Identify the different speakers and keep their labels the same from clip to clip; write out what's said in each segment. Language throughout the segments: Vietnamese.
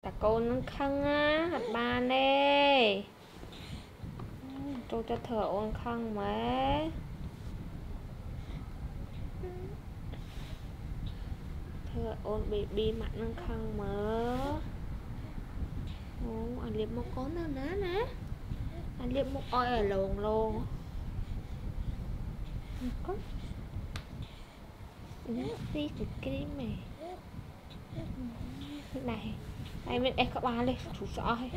Speaker 1: แต่โกนนั่งข้างอ่ะหัดบานเด้tôiจะเถอะโอนข้างไหมเธอโอนบีmặtนั่งข้างไหมโอ้อันเล็บmột con nào nè anh liếp một oi ở lồn luôn có đi từ cái mày này em biết em có ba lên chú sợ hay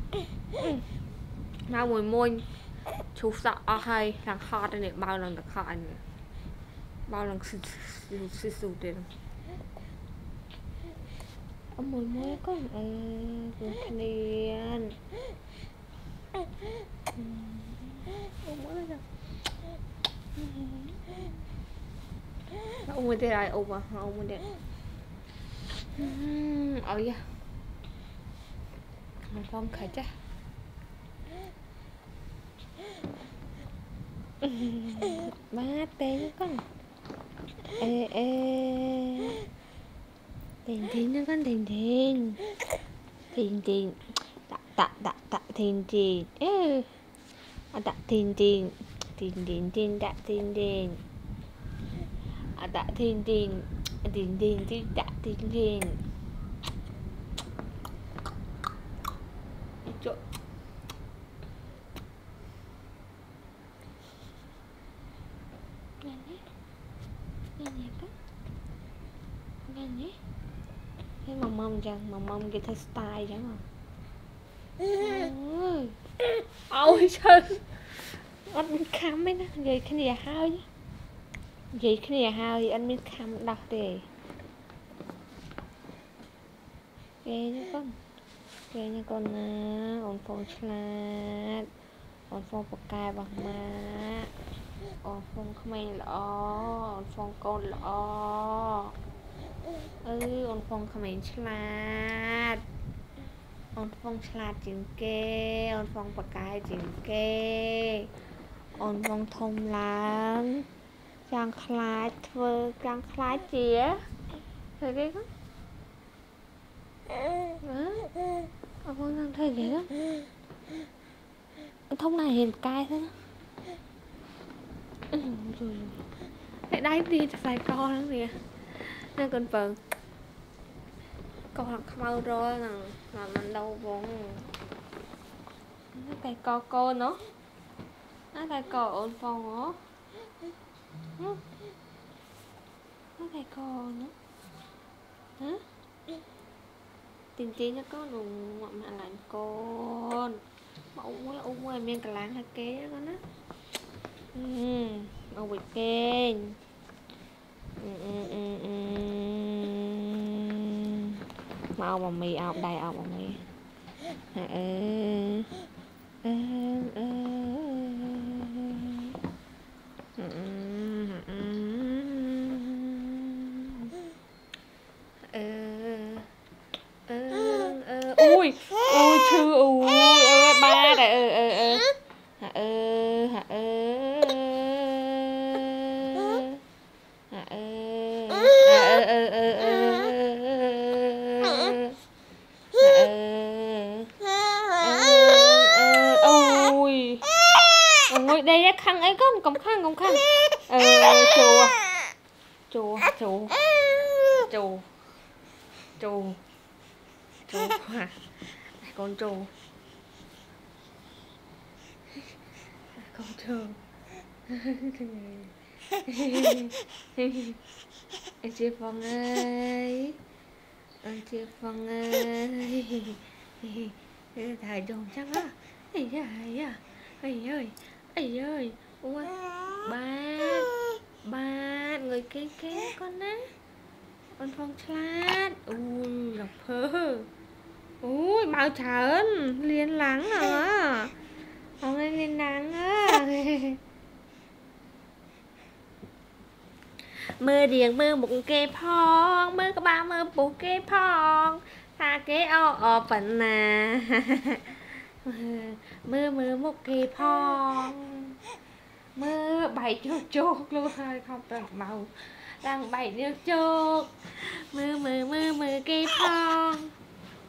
Speaker 1: nào mùi môi chú sợ hay thằng kho đây này bao lần được khỏi bao lần sư sụt đây ông mùi môi có vừa liền ông mùi đây này ông à ông mùi đây dạ phong khởi chắc ba tên con tiền nó con tiền tạ tiền tạ tiền tạ tiền tạ tiền chỗ cái mầm chẳng cái style chẳng mà ôi trời anh khám ấy nè vậy cái này hao chứ vậy cái này hao thì anh mới khám đọc để ghê nha con ổn phong chlat ổn phong bạc cài bằng má ổn phong không ai lọ ổn phong con lọ ổn phong không ai chlat ổn phong chlat chừng kê ổn phong bạc cài chừng kê ổn phong thông láng trang khai thơ trang khai chía thấy cái không ông con đang thấy vậy đó thông này hiện cai thế rồi lại đánh đi phải co lắm kìa nên con vợ con học mau rồi là mình đâu vốn cái co cô nó cái co ổn phòng nó cái co nó hả tiền nó có nùng mà lạnh con mẫu ngoài miếng cả láng hay kế con á ông bị kênh mà ông mà mì ông đầy ông mà mì ui chưa ba này ôi đây ra khăn ấy con cổng khăn chù con trù anh chị Phong ơi thầy đồn chắc á ơi ui ba người kế con á con Phong chát ui gặp phơ ui bao trơn liên lắng à không ai liên lắng á mưa điền mưa một kê phong mưa có ba mưa bù kê phong ta kế o phần nà mưa một kê phong mưa bảy chốt luôn thôi không cần màu đang bảy nước chốt mưa kê phong